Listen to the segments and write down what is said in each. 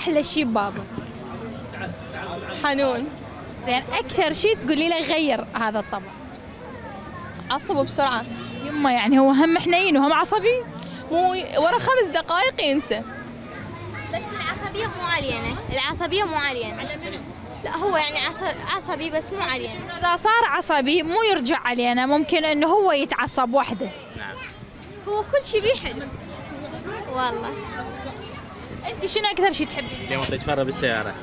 احلى شيء ببابا؟ حنون. زين اكثر شيء تقولي له غير هذا الطبع؟ عصبه بسرعه. يما يعني هو هم حنين وهم عصبي؟ مو ورا 5 دقائق ينسى. بس العصبية مو علينا، العصبية مو علينا. لا هو يعني عصبي بس مو علينا. اذا صار عصبي مو يرجع علينا، ممكن انه هو يتعصب وحده. هو كل شيء بيحل. والله. انت شنو اكثر شيء تحبين؟ اليوم تتفرج بالسيارة.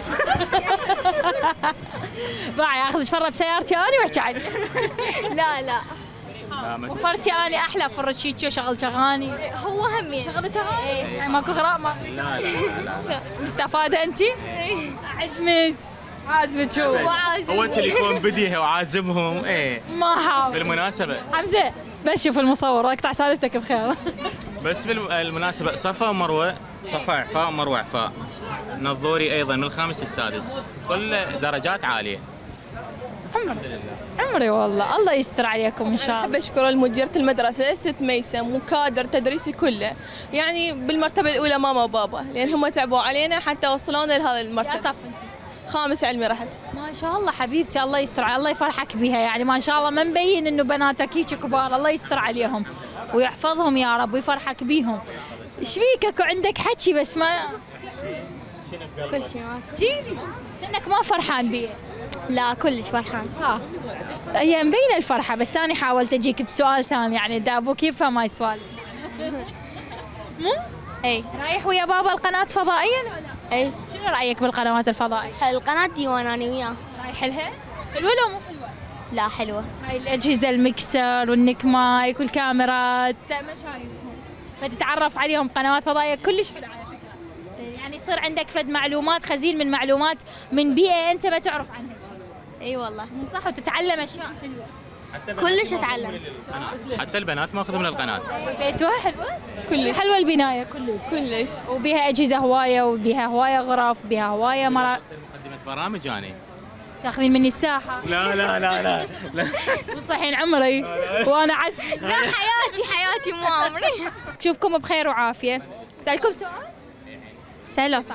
راعي اخذ اتفرج بسيارتي اني واحكي عني. لا لا. وفرتي اني احلى فرج شيء شغل اغاني. هو همين. شغلة اغاني؟ يعني ماكو غراء ما. لا لا. مستفادة انت؟ عزمك. عازمك هو التليفون بديه وعازمهم ايه. ما حاول. بالمناسبة حمزة بس شوف المصور اقطع سالفتك بخير. بس بالمناسبة صفا ومروة، صفا اعفاء ومروة اعفاء. نظوري ايضا من الخامس للسادس، كل درجات عالية. عمري والله الله يستر عليكم ان شاء احب الله. اشكر مديرة المدرسة ست ميسم وكادر تدريسي كله، يعني بالمرتبة الأولى ماما وبابا، لأن هم تعبوا علينا حتى وصلونا لهذا يا المرتبة. صف انت. خامس علمي رحت. ما شاء الله حبيبتي الله يستر الله يفرحك بها، يعني ما شاء الله ما مبين انه بناتك هيك كبار، الله يستر عليهم ويحفظهم يا رب ويفرحك بيهم. ايش بيك اكو عندك حكي بس ما كل شيء معك. جيلي كأنك ما فرحان بيه. لا كلش فرحان. ها هي مبينه الفرحه، بس انا حاولت اجيك بسؤال ثاني يعني دا ابوك يفهم هاي السؤال. مو؟ اي. رايح ويا بابا القناه فضائيه ولا لا؟ اي. شنو رايك بالقنوات الفضائيه؟ القناة دي وانا وياه. رايح لها؟ حلوه لو مو حلوه؟ لا حلوة. هاي الأجهزة المكسر والنيك مايك والكاميرات مشايفهم، فتتعرف عليهم قنوات فضائية كلش حلوة على فكرة. يعني يصير عندك فد معلومات خزين من معلومات من بيئة أنت ما تعرف عنها شيء. اي والله. صح وتتعلم أشياء حلوة. كلش اتعلم. حتى البنات ماخذ من القناة. بيتها حلوة؟ كلش. حلوة البناية كلش. وبيها أجهزة هواية وبيها هواية غرف وبيها هواية مقدمة برامج يعني. تاخذين مني الساحة. لا لا لا لا لا. تصحين عمري وأنا لا حياتي مو عمري. أشوفكم بخير وعافية. أسألكم سؤال؟ سهل أو صعب؟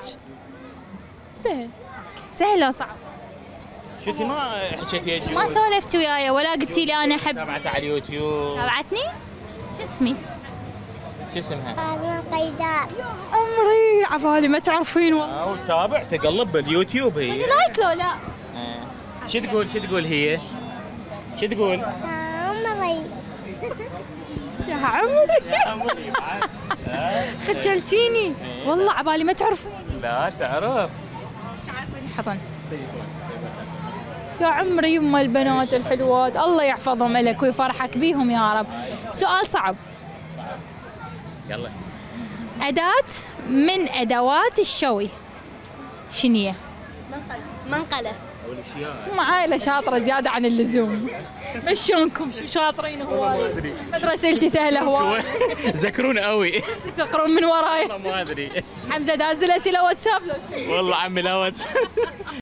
سهل أو صعب؟ شفتي ما حكيتي ما سولفتي وياي ولا قلتي لي انا احب. تابعتها على اليوتيوب. تابعتني؟ شو اسمي؟ شو اسمها؟ فاطمة قيدار. عمري عبالي ما تعرفين والله. وتابع تقلب باليوتيوب هي. لايك لو لا؟ شو تقول هي؟ شو تقول؟ عمري. يا عمري يا عمري بعد. خجلتيني والله عبالي ما تعرفين. لا تعرف. تعرفين حضن. يا عمري يما البنات الحلوات الله يحفظهم لك ويفرحك بيهم يا رب. سؤال صعب. يلا. أداة من أدوات الشوي شنو هي؟ منقلة. هم عائلة شاطرة زيادة عن اللزوم. مشونكم شو شاطرين هواي. مدرستي سهلة هواي. ذكرون قوي. تقرون من وراي. ما ادري. حمزة داز الأسئلة واتساب لو والله عمي لا